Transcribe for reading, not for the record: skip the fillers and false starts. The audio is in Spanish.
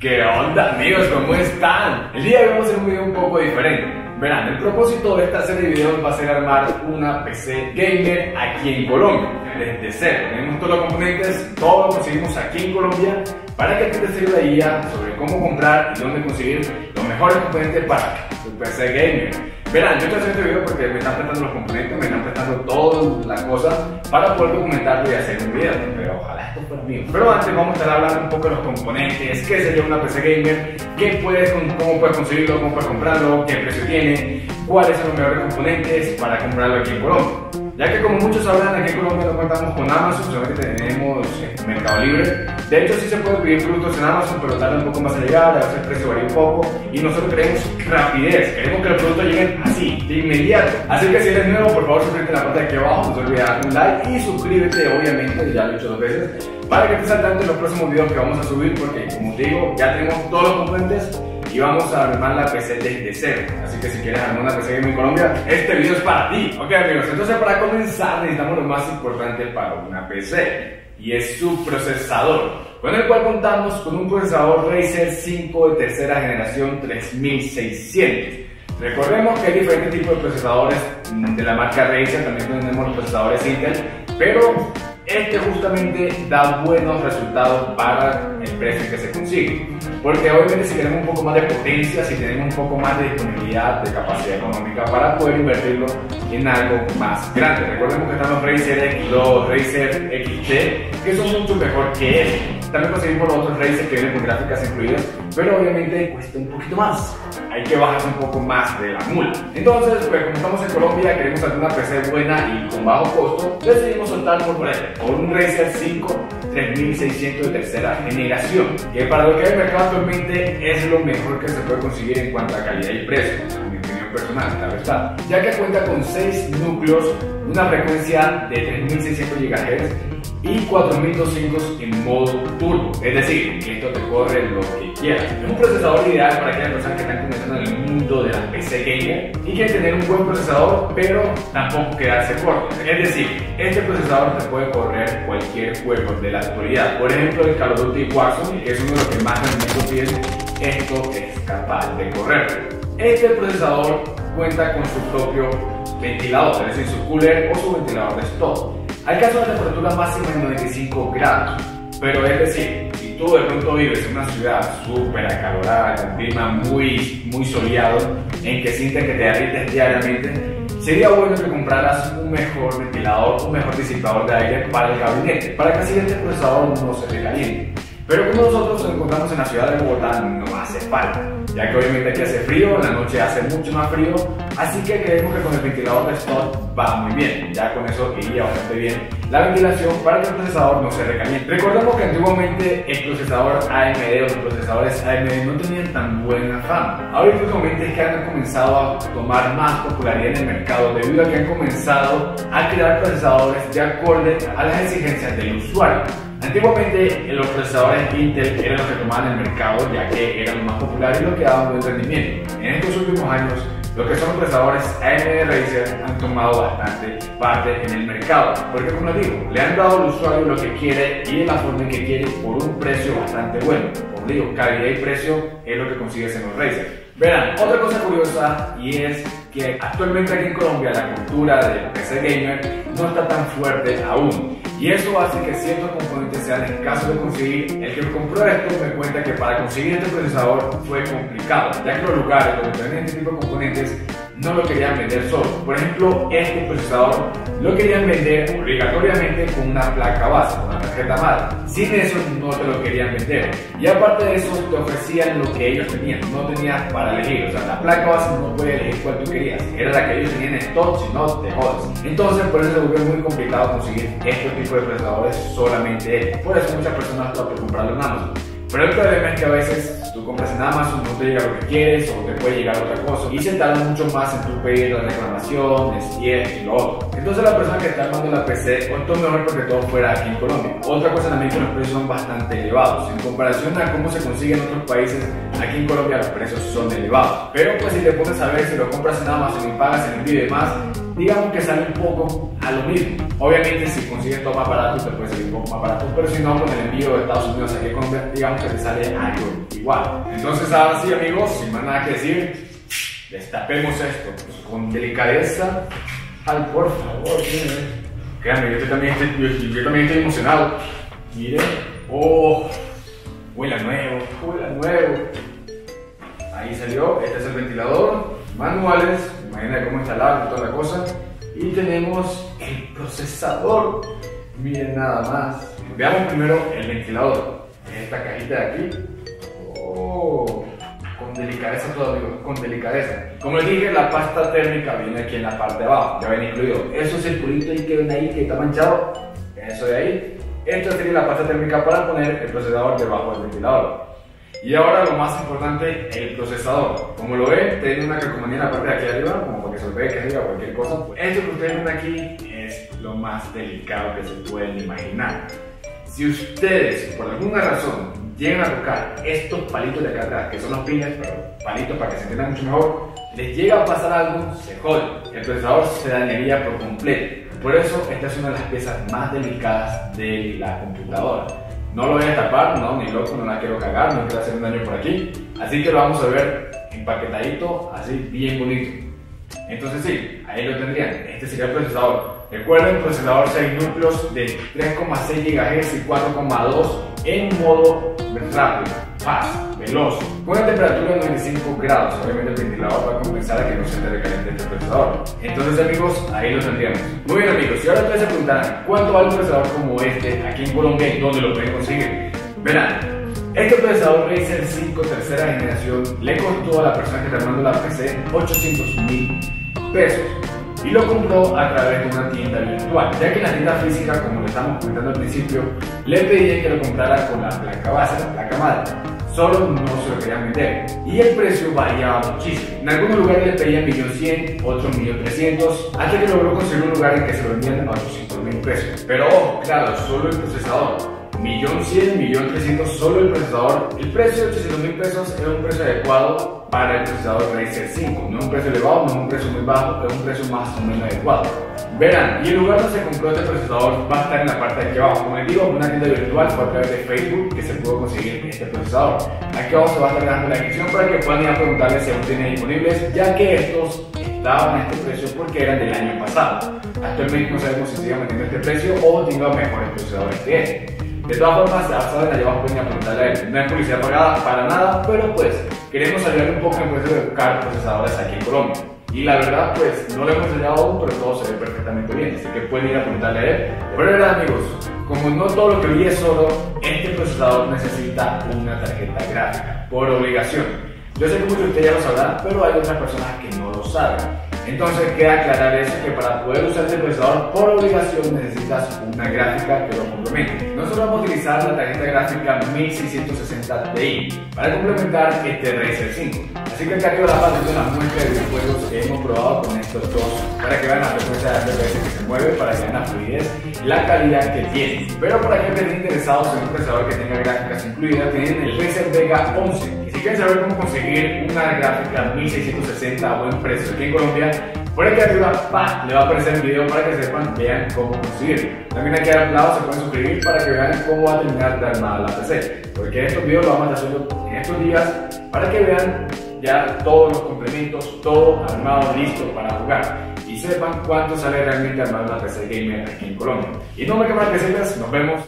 ¿Qué onda, amigos? ¿Cómo están? El día de hoy vamos a hacer un video un poco diferente. Verán, el propósito de esta serie de videos va a ser armar una PC gamer aquí en Colombia, desde cero. Tenemos todos los componentes, todo lo conseguimos aquí en Colombia, para que te sirva de guía sobre cómo comprar y dónde conseguir los mejores componentes para tu PC gamer. Verán, yo estoy haciendo este video porque me están prestando los componentes, me están prestando todas las cosas para poder documentarlo y hacer un video, pero ojalá esto fuera mío. Pero antes vamos a estar hablando un poco de los componentes, qué sería una PC gamer, cómo puedes conseguirlo, cómo puedes comprarlo, qué precio tiene, cuáles son los mejores componentes para comprarlo aquí en Colombia. Ya que como muchos sabrán, aquí en Colombia no contamos con Amazon, solamente tenemos Mercado Libre. De hecho sí se puede pedir productos en Amazon, pero tarda un poco más en llegar, a veces el precio varía un poco. Y nosotros queremos rapidez, queremos que los productos lleguen así, de inmediato. Así que si eres nuevo, por favor suscríbete en la parte de aquí abajo, no te olvides darle un like y suscríbete, obviamente, ya lo he hecho 2 veces, para que estés al tanto de los próximos videos que vamos a subir, porque como te digo, ya tenemos todos los componentes y vamos a armar la PC desde cero. Así que si quieres armar una PC Gamer en Colombia, este video es para ti. Ok, amigos, entonces para comenzar necesitamos lo más importante para una PC, y es su procesador, con el cual contamos con un procesador Ryzen 5 de tercera generación 3600. Recordemos que hay diferentes tipos de procesadores de la marca Ryzen, también tenemos los procesadores Intel, pero este justamente da buenos resultados para el precio que se consigue, porque obviamente si queremos un poco más de potencia, si tenemos un poco más de disponibilidad, de capacidad económica para poder invertirlo en algo más grande. Recordemos que están los Razer X, los Razer XT, que son mucho mejor que este. También conseguimos los otros Razer que vienen con gráficas incluidas, pero obviamente cuesta un poquito más. Hay que bajar un poco más de la mula. Entonces, pues como estamos en Colombia, queremos hacer una PC buena y con bajo costo, decidimos soltar por un Ryzen 5 3600 de tercera generación, que para lo que hay en el mercado actualmente es lo mejor que se puede conseguir en cuanto a calidad y precio, a mi opinión personal, la verdad, ya que cuenta con 6 núcleos, una frecuencia de 3600 GHz y 4200 en modo turbo, es decir, que esto te corre lo que quieras. Es un procesador ideal para aquellas personas que están comenzando en el mundo de la PC gamer y quieren tener un buen procesador, pero tampoco quedarse corto. Es decir, este procesador te puede correr cualquier juego de la actualidad. Por ejemplo, el Call of Duty Warzone, que es uno de los que más rendimiento tiene, esto es capaz de correr. Este procesador cuenta con su propio ventilador, es decir, su cooler o su ventilador de stock. Alcanza una temperatura máxima de 95 grados, pero es decir, si tú de pronto vives en una ciudad súper acalorada, con clima muy soleado, en que sientes que te derrites diariamente, sería bueno que compraras un mejor ventilador, un mejor disipador de aire para el gabinete, para que así este procesador no se recaliente. Pero como nosotros nos encontramos en la ciudad de Bogotá, no hace falta, ya que obviamente aquí hace frío, en la noche hace mucho más frío, así que creemos que con el ventilador de stock va muy bien, ya con eso iría bastante bien la ventilación para que el procesador no se recaliente. Recordemos que antiguamente el procesador AMD o los procesadores AMD no tenían tan buena fama. Ahora últimamente es que han comenzado a tomar más popularidad en el mercado debido a que han comenzado a crear procesadores de acorde a las exigencias del usuario. Antiguamente los procesadores Intel eran los que tomaban el mercado, ya que eran los más populares y los que daban buen rendimiento. En estos últimos años, lo que son los procesadores AMD Ryzen han tomado bastante parte en el mercado, porque como les digo, le han dado al usuario lo que quiere y de la forma en que quiere por un precio bastante bueno. Como digo, calidad y precio es lo que consigues en los Ryzen. Verán, otra cosa curiosa, y es que actualmente aquí en Colombia la cultura del PC gamer no está tan fuerte aún, y eso hace que ciertos componentes sean escasos de conseguir. El que compró esto me cuenta que para conseguir este procesador fue complicado, ya que los lugares donde tenían este tipo de componentes no lo querían vender solo. Por ejemplo, este procesador lo querían vender obligatoriamente con una placa base, con una tarjeta madre. Sin eso no te lo querían vender. Y aparte de eso te ofrecían lo que ellos tenían, no tenías para elegir. O sea, la placa base no puede elegir cuál tú querías, era la que ellos tenían en stock, si no te jodes. Entonces por eso se volvió muy complicado conseguir este tipo de procesadores solamente. Por eso muchas personas optan por comprarlo en Amazon. Pero el problema es que a veces tú compras en Amazon, no te llega lo que quieres o te puede llegar otra cosa y se tarda mucho más en tu pedir las reclamaciones y esto y lo otro. Entonces la persona que está armando la PC optó mejor porque todo fuera aquí en Colombia. Otra cosa también que los precios son bastante elevados. En comparación a cómo se consigue en otros países, aquí en Colombia los precios son elevados. Pero pues si te pones a ver, si lo compras en Amazon y pagas el envío y demás, digamos que sale un poco a lo mismo. Obviamente si consigues todo más barato te puede salir un poco más barato, pero si no, con el envío de Estados Unidos aquí a Colombia, digamos que te sale algo igual. Entonces ahora sí, amigos, sin más nada que decir, destapemos esto con delicadeza. Ay, por favor, miren. Créanme, yo también estoy emocionado. Miren, oh, huele a nuevo, huele a nuevo. Ahí salió, este es el ventilador, manuales, imagina cómo instalar toda la cosa. Y tenemos el procesador, miren nada más. Veamos primero el ventilador, esta cajita de aquí. Oh, con delicadeza todo, amigos, con delicadeza. Como les dije, la pasta térmica viene aquí en la parte de abajo, ya viene incluido. Esos circulitos que ven ahí que está manchado, eso de ahí. Esto sería la pasta térmica para poner el procesador debajo del ventilador. Y ahora lo más importante, el procesador. Como lo ven, tiene una calcomanía en la parte de aquí arriba, como para que se olvide que arriba cualquier cosa. Esto que ustedes ven aquí es lo más delicado que se pueden imaginar. Si ustedes, por alguna razón, llegan a tocar estos palitos de acá atrás, que son los pines, pero palitos para que se entienda mucho mejor, les llega a pasar algo, se jode. El procesador se dañaría por completo. Por eso, esta es una de las piezas más delicadas de la computadora. No lo voy a tapar, no, ni loco, no la quiero cagar, no quiero hacer un daño por aquí. Así que lo vamos a ver empaquetadito, así bien bonito. Entonces sí, ahí lo tendrían. Este sería el procesador. Recuerden, procesador 6 núcleos de 3,6 GHz y 4,2 en modo rápido, fast, veloz, con una temperatura de 95 grados. Obviamente el ventilador va a compensar a que no se te recaliente este procesador. Entonces amigos, ahí lo tendríamos. Muy bien amigos, y ahora ustedes se preguntarán ¿cuánto vale un procesador como este aquí en Colombia y dónde lo pueden conseguir? Verán, este procesador Ryzen 5 tercera generación le costó a la persona que está armando la PC 800.000 pesos. Y lo compró a través de una tienda virtual, ya que en la tienda física, como le estamos comentando al principio, le pedían que lo comprara con la placa base, la placa madre. Solo no se lo querían vender y el precio variaba muchísimo. En algunos lugares le pedían 1.100.000, otros 1.300.000, hasta que logró conseguir un lugar en que se lo vendían a 800.000 pesos. Pero ojo, claro, solo el procesador. 1.100.000, 1.300.000 solo el procesador. El precio de 800.000 pesos es un precio adecuado para el procesador Ryzen 5. No es un precio elevado, no es un precio muy bajo, pero es un precio más o menos adecuado. Verán, y el lugar donde se compró este procesador va a estar en la parte de aquí abajo. Como les digo, una tienda virtual fue a través de Facebook que se pudo conseguir este procesador. Aquí abajo se va a estar dejando la descripción para que puedan ir a preguntarles si aún tienen disponibles, ya que estos estaban a este precio porque eran del año pasado. Actualmente no sabemos si sigan manteniendo este precio o tengan mejores procesadores que este. De todas formas, ya saben, allá abajo pueden a preguntarle a él. No es publicidad pagada para nada, pero pues queremos ayudar un poco en el proceso de buscar procesadores aquí en Colombia. Y la verdad, pues no lo hemos enseñado aún, pero todo se ve perfectamente bien, así que pueden ir a preguntarle a él. Pero de verdad, amigos, como no todo lo que vi es oro, este procesador necesita una tarjeta gráfica, por obligación. Yo sé que muchos de ustedes ya lo sabrán, pero hay otras personas que no lo saben. Entonces queda aclarar eso, que para poder usar este procesador por obligación necesitas una gráfica que lo complemente. Nosotros vamos a utilizar la tarjeta gráfica 1660 Ti para complementar este Ryzen 5. Así que acá arriba la parte de una muestra de videojuegos que hemos probado con estos dos, para que vean la frecuencia de FPS que se mueve, para que vean la fluidez y la calidad que tiene. Pero para aquellos que estén interesados en un procesador que tenga gráficas incluidas, tienen el Ryzen Vega 11. Y si quieren saber cómo conseguir una gráfica 1660 a buen precio aquí en Colombia, por aquí arriba le va a aparecer el video para que sepan, vean cómo conseguirlo. También aquí al lado se pueden suscribir para que vean cómo va a terminar de armar la PC, porque estos videos los vamos a estar haciendo en estos días para que vean ya todos los complementos, todo armado, listo para jugar y sepan cuánto sale realmente armar una PC gamer aquí en Colombia. Y no me queman que nos vemos.